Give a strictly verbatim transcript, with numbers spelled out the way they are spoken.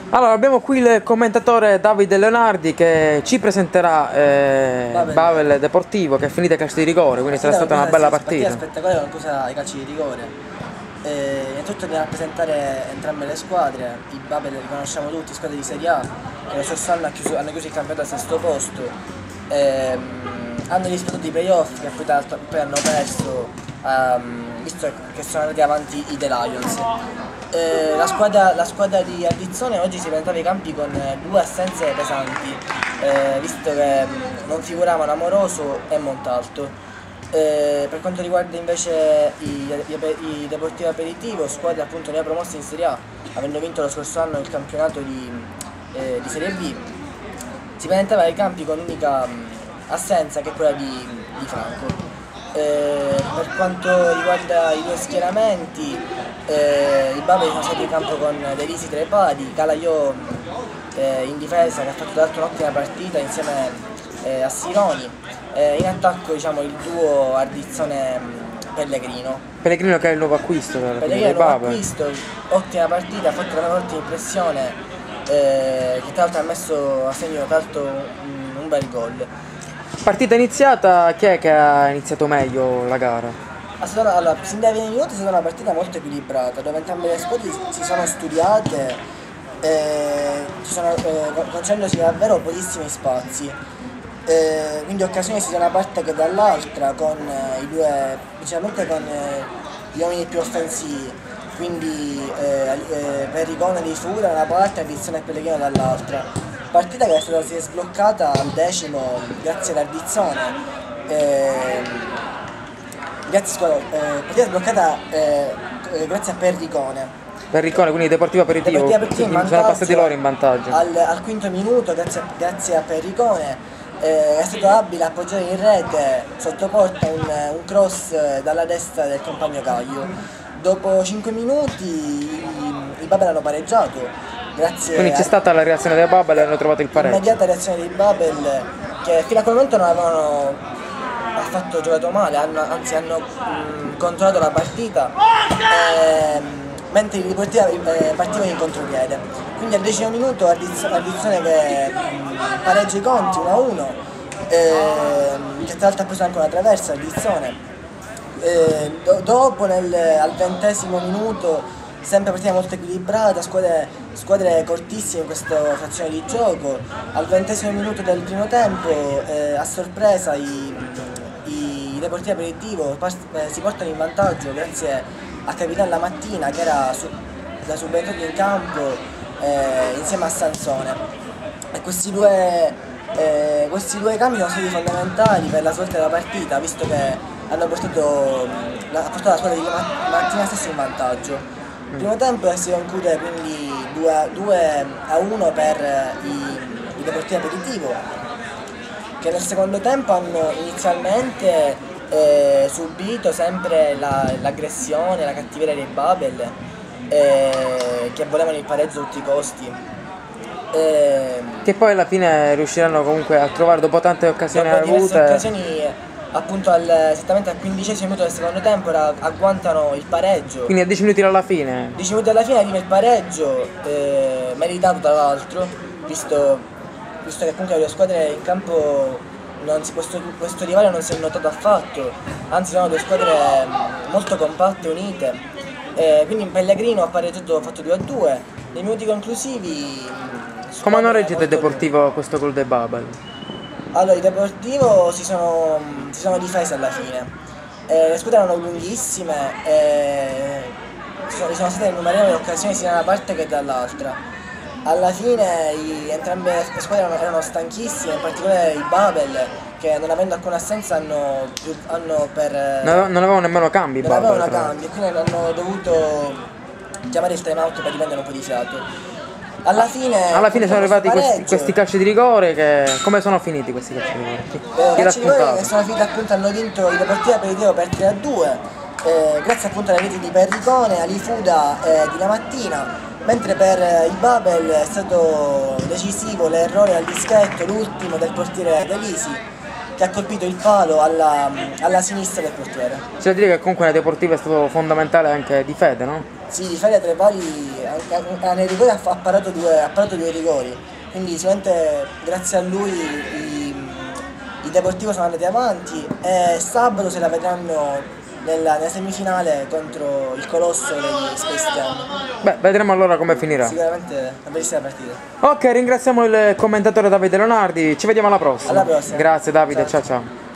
Allora, abbiamo qui il commentatore Davide Leonardi che ci presenterà eh, Babel. Babel Deportivo, che è finita ai calci di rigore, quindi sarà stata una bella partita. Partita spettacolare, qualcosa ai calci di rigore. Eh, innanzitutto andiamo a presentare entrambe le squadre. I Babel li conosciamo tutti, squadre di Serie A, che lo stesso anno hanno chiuso, hanno chiuso il campionato al sesto posto. Eh, hanno disputato i playoff, che poi, poi hanno perso, um, visto che sono andati avanti i The Lions. Eh, la, squadra, la squadra di Addizzone oggi si presentava ai campi con due assenze pesanti, eh, visto che non figuravano Amoroso e Montalto. Eh, per quanto riguarda invece i, i, i Deportivo Aperitivo, squadra appunto neopromossa in Serie A, avendo vinto lo scorso anno il campionato di, eh, di Serie B, si presentava ai campi con unica assenza, che è quella di, di Franco. Eh, per quanto riguarda i due schieramenti, eh, i Babel sono stati in campo con De Risi tra i pali, Calaiò eh, in difesa, che ha fatto tra l'altro un'ottima partita insieme eh, a Sironi, eh, in attacco diciamo il duo Ardizzone-Pellegrino. Pellegrino che è il nuovo acquisto per Pellegrino è il nuovo acquisto, ottima partita, ha fatto una ottima impressione, eh, che tra l'altro ha messo a segno tra l'altro un, un bel gol. Partita iniziata, chi è che ha iniziato meglio la gara? Allora, sin dai venti minuti è stata una partita molto equilibrata, dove entrambe le squadre si sono studiate, eh, ci sono, eh, concedendosi davvero pochissimi spazi, eh, quindi occasioni sia da una parte che dall'altra, con eh, i due, principalmente con eh, gli uomini più offensivi, quindi eh, eh, Perricone di Fura da una parte e Addizzone e Pellegrino dall'altra. Partita che è stata si è sbloccata al decimo grazie all'Ardizzone, eh, grazie, scusa, eh, partita sbloccata eh, grazie a Perricone. Perricone, quindi Deportivo Aperitivo, Deportivo sono passati loro in vantaggio. Al, al quinto minuto, grazie a, grazie a Perricone, eh, è stato abile a appoggiare in rete sotto porta un, un cross dalla destra del compagno Caglio. Dopo cinque minuti i, i Babel hanno pareggiato. Grazie. Quindi c'è stata la reazione dei Babel e hanno trovato il pareggio. Immediata reazione dei Babel, che fino a quel momento non avevano affatto giocato male, hanno, anzi hanno mh, controllato la partita, eh, mentre i Deportivo eh, partivano in contropiede. Quindi al decimo minuto Addizzone che mh, pareggia i conti uno a uno, eh, che tra l'altro ha preso anche una traversa Addizzone. Eh, do, dopo nel, al ventesimo minuto, sempre partita molto equilibrata, squadre, squadre cortissime in questa frazione di gioco. Al ventesimo minuto del primo tempo, eh, a sorpresa i, i Deportivo Aperitivo eh, si portano in vantaggio grazie a Capitan Lamattina, che era su, da subentrato in campo eh, insieme a Sansone. E questi due, eh, questi due cambi sono stati fondamentali per la svolta della partita, visto che hanno portato la, portato la squadra di Martina stessa in vantaggio. Il primo tempo si conclude quindi due a uno per i, i Deportivo Aperitivo, che nel secondo tempo hanno inizialmente eh, subito sempre l'aggressione, la, la cattiveria dei Babel, eh, che volevano il pareggio a tutti i costi. Eh, che poi alla fine riusciranno comunque a trovare, dopo tante occasioni dopo avute, occasioni, appunto al, esattamente al quindicesimo minuto del secondo tempo era, agguantano il pareggio. Quindi a dieci minuti dalla fine? dieci minuti alla fine arriva il pareggio, eh, meritato tra l'altro, visto, visto che comunque le due squadre in campo, non si, questo, questo rivale non si è notato affatto, anzi sono due squadre molto compatte, unite. Eh, quindi in Pellegrino ha pareggiato, ha fatto due a due, nei minuti conclusivi. Come hanno reagito il Deportivo a questo gol dei Babel? Allora, i Deportivo si sono, si sono difesi alla fine, eh, le squadre erano lunghissime e sono, sono state innumerevoli occasioni sia da una parte che dall'altra. Alla fine i, entrambe le squadre erano, erano stanchissime, in particolare i Babel, che non avendo alcuna assenza hanno, hanno per... Non, non avevano nemmeno cambi, non Babel, avevano cambi, quindi hanno dovuto chiamare il time out per riprendere un po' di fiato. Alla fine, Alla fine sono arrivati questi, questi calci di rigore che... Come sono finiti questi calci di rigore? Chi, eh, chi calci di rigore che sono finiti appunto, hanno vinto i Deportivo Aperitivo per tre a due, eh, grazie appunto alle reti di Perricone, Alifuda e eh, di Lamattina, mentre per eh, i Babel è stato decisivo l'errore al dischetto, l'ultimo del portiere De Risi, che ha colpito il palo alla, alla sinistra del portiere. C'è da dire che comunque nella Deportiva è stato fondamentale anche di Fede, no? Sì, di Fede tra i pali, nei rigori ha, ha, parato due, ha parato due rigori, quindi sicuramente grazie a lui i, i Deportivo sono andati avanti e sabato se la vedranno nella, nella semifinale contro il colosso degli Space Jam. Beh, vedremo allora come finirà. Sicuramente una bellissima partita. Ok, ringraziamo il commentatore Davide Leonardi, ci vediamo alla prossima. Alla prossima. Grazie Davide, ciao ciao. ciao.